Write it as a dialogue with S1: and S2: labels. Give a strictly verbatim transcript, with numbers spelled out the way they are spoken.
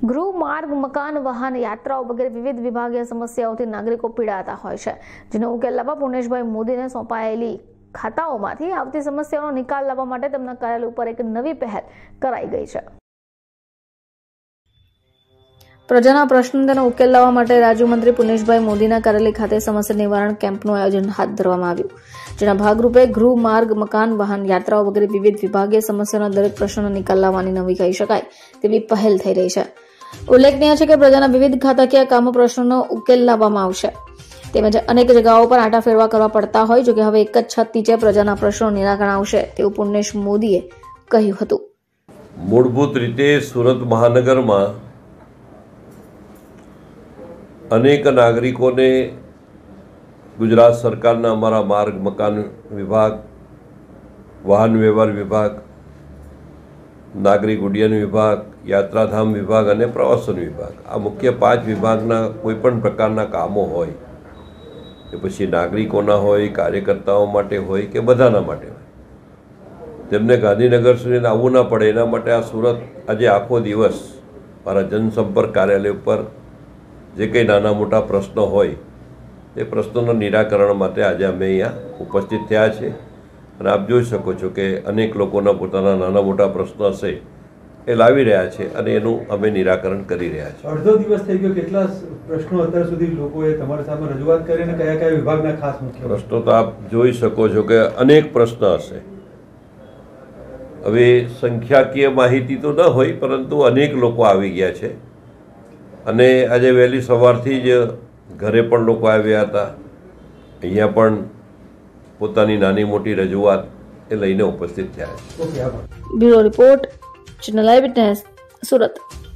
S1: ગૃહ માર્ગ, મકાન, વાહન, યાત્રાઓ વગેરે વિવિધ વિભાગીય સમસ્યાઓથી નાગરિકો પીડાતા હોય છે, જેનો ઉકેલ લાવવા પુનેશભાઈ મોદીને સોંપાયેલી ખાતાઓમાંથી આવતી સમસ્યાઓનો નિકાલ લાવવા માટે તેમના કાર્યાલય ઉપર એક નવી પહેલ કરાઈ ગઈ છે। પ્રજાના પ્રશ્નો તેનો ઉકેલ લાવવા માટે રાજ્યમંત્રી પુનેશભાઈ મોદીના કાર્યાલય ખાતે સમસ્યા નિવારણ કેમ્પનું આયોજન હાથ ધરવામાં આવ્યું, જેના ભાગરૂપે ગૃહ માર્ગ, મકાન, વાહન, યાત્રાઓ વગેરે વિવિધ વિભાગીય સમસ્યાઓના દરેક પ્રશ્નોનો નિકાલ લાવવાની નવી કહી શકાય તેવી પહેલ થઈ રહી છે। ઉલ્લેખનીય છે કે પ્રજાના વિવિધ ખાતાકીય કામો પ્રશ્નોનો ઉકેલ લાવવામાં આવશે, તેમજ અનેક જગ્યાઓ પર આંટા ફેરવા કરવા પડતા હોય, જો કે હવે એક જ છત નીચે પ્રજાના પ્રશ્નો નિરાકરણ આવશે તેવું પુનેશ મોદીએ કહ્યું હતું।
S2: મૂળભૂત રીતે સુરત મહાનગરમાં અનેક નાગરિકોને ગુજરાત સરકારના અમારા માર્ગ, મકાન વિભાગ, વાહન વ્યવહાર વિભાગ, નાગરિક ઉડ્ડયન વિભાગ, યાત્રાધામ વિભાગ અને પ્રવાસન વિભાગ, આ મુખ્ય પાંચ વિભાગના કોઈપણ પ્રકારના કામો હોય, કે પછી નાગરિકોના હોય, કાર્યકર્તાઓ માટે હોય કે બધાના માટે હોય, તેમને ગાંધીનગર સુધી આવવું ના પડે એના માટે આ સુરત આજે આખો દિવસ મારા જનસંપર્ક કાર્યાલય ઉપર જે કંઈ નાના મોટા પ્રશ્નો હોય એ પ્રશ્નોના નિરાકરણ માટે આજે અમે અહીંયા ઉપસ્થિત થયા છે। અને આપ જોઈ શકો છો કે અનેક લોકોના પોતાના નાના મોટા પ્રશ્નો હશે એ લાવી રહ્યા છે અને એનું અમે નિરાકરણ કરી રહ્યા છીએ।
S3: અડધો દિવસ થઈ ગયો, કેટલા પ્રશ્નો અત્યાર સુધી લોકોએ તમારી સામે રજૂઆત કરી અને કયા કયા વિભાગના ખાસ મુખ્ય
S2: પ્રશ્નો તો આપ જોઈ શકો છો કે અનેક પ્રશ્ન હશે। હવે સંખ્યાકીય માહિતી તો ન હોય, પરંતુ અનેક લોકો આવી ગયા છે અને આજે વહેલી સવારથી જ ઘરે પણ લોકો આવ્યા હતા, અહીંયા પણ પોતાની નાની મોટી રજૂઆત એ લઈને ઉપસ્થિત થયા છે।
S1: Bureau report, channel eye witness, Surat.